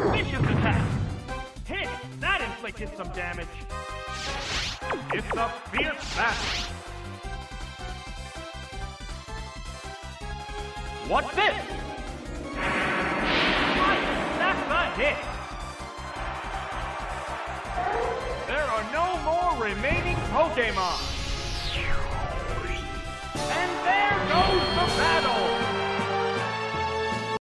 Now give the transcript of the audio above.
Vicious attack! Hit! That inflicted some damage. It's a fierce battle. What's this? That's a hit! There are no more remaining Pokemon! And there goes the battle!